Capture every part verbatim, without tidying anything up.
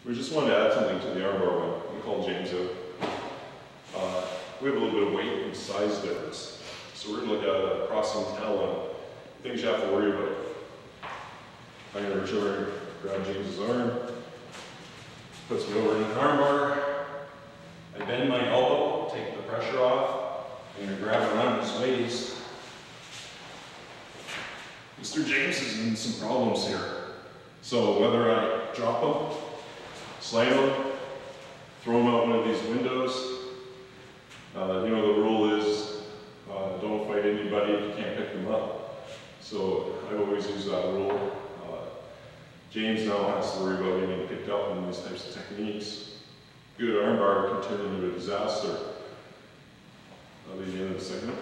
We just wanted to add something to the armbar when we called James out. Uh, we have a little bit of weight and size difference. So we're going to look at crossing talon, things you have to worry about. I'm going to reach over and grab James's arm, puts me over in an armbar. I bend my elbow, take the pressure off. I'm going to grab around his waist. Mister James is in some problems here. So whether I drop him, slam him, throw him out one of these windows, uh, you know the rule is uh, don't fight anybody if you can't pick them up. So I always use that rule. Uh, James now has to worry about getting picked up in these types of techniques. Good armbar can turn into a disaster. That'll be the end of the segment.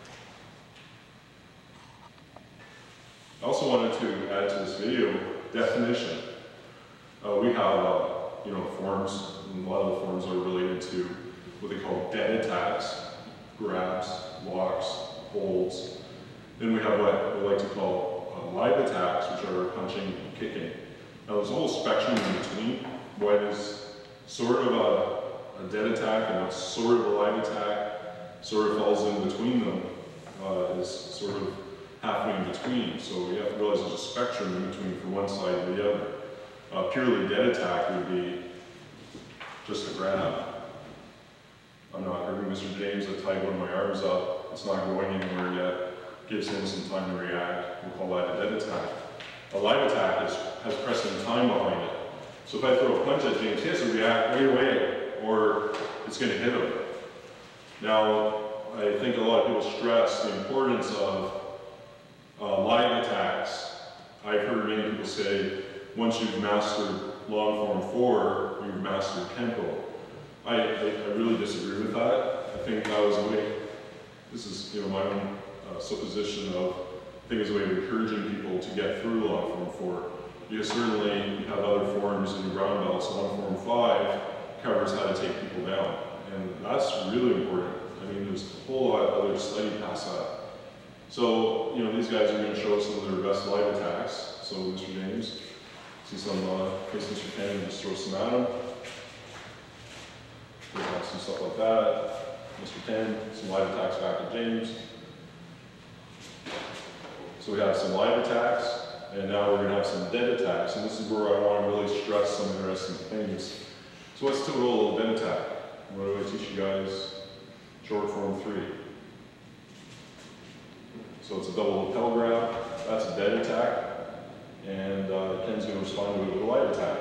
I also wanted to add to this video definition. Uh, we have uh, you know, forms, and a lot of the forms are related to what they call dead attacks, grabs, locks, holds. Then we have what we like to call uh, live attacks, which are punching and kicking. Now there's a whole spectrum in between. What is sort of a, a dead attack and what's sort of a live attack, sort of falls in between them, uh, is sort of halfway in between. So you have to realize there's a spectrum in between from one side to the other. A purely dead attack would be just a grab. I'm not hurting Mister James, I tied one of my arms up, it's not going anywhere yet, gives him some time to react, we'll call that a dead attack. A live attack is, has precedent time behind it. So if I throw a punch at James, he has to react right away, or it's going to hit him. Now, I think a lot of people stress the importance of uh, live attacks. I've heard many people say, once you've mastered long form four, you've mastered Kenpo. I, I, I really disagree with that. I think that was a way, this is you know my own uh, supposition of, I think it's a way of encouraging people to get through long form four. Because certainly you have other forms in the ground belts, long form five covers how to take people down. And that's really important. I mean, there's a whole lot of other study past that. So, you know, these guys are going to show some of their best live attacks. So, Mister James, see some, uh, case Mister Ken, and just throw some at him. We have some stuff like that. Mister Ken, some live attacks back at James. So we have some live attacks, and now we're going to have some dead attacks. And this is where I want to really stress some interesting things. So what's the role of a dead attack? What do I teach you guys? Short form three. So it's a double lapel grab. That's a dead attack. And uh, Ken's going to respond to it with a live attack.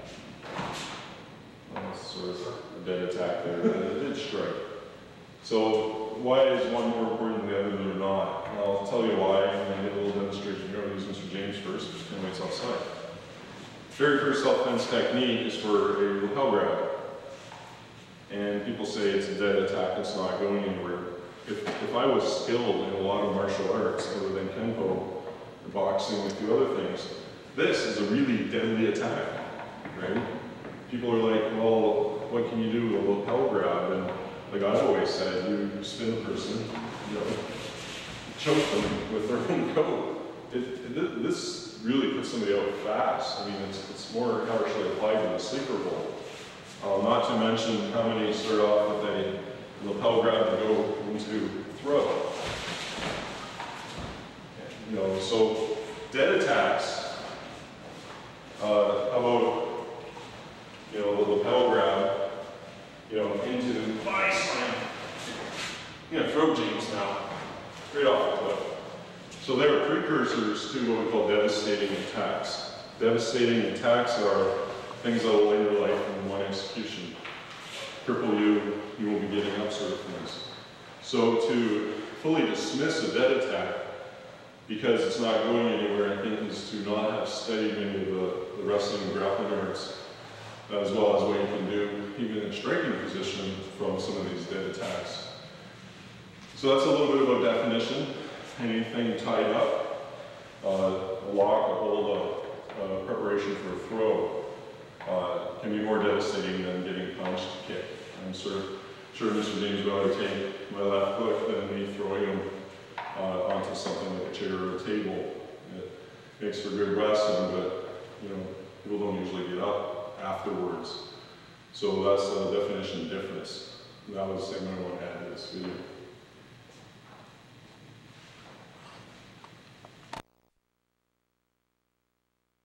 That's sort of a dead attack there, but it did strike. So why is one more important than the other or not? And I'll tell you why, and I did a little demonstration here. I'll use Mister James first, just kind of waits outside. Very first self-defense technique is for a lapel grab. And people say it's a dead attack, it's not going anywhere. If, if I was skilled in a lot of martial arts, other than Kenpo, boxing, and a few other things, this is a really deadly attack, right? People are like, well, what can you do with a lapel grab? And like I've always said, you spin the person, you know, choke them with their own coat. It, it, this really puts somebody out fast. I mean, it's, it's more harshly applied than a sleeper hold. Uh, not to mention how many start off with a lapel grab to go into throw. You know, so dead attacks, uh, how about, you know, the lapel grab, you know, into the body slam. I'm going to throw James now, straight off the cliff. So they are precursors to what we call devastating attacks. Devastating attacks are things that will end your life in one execution. Cripple you, you won't be getting up sort of things. So to fully dismiss a dead attack, because it's not going anywhere, I think, is to not have studied any of the, the wrestling and grappling arts, as well as what you can do, even in striking position, from some of these dead attacks. So that's a little bit of a definition. Anything tied up, uh, a lock, a hold, a, a preparation for a throw, uh, can be more devastating than getting punched, kicked. I'm sort of sure Mister James would rather take my left foot than me throwing him uh, onto something like a chair or a table. It makes for good wrestling, but you know, people don't usually get up afterward So that's the definition difference. And that was the segment I want to add to this video.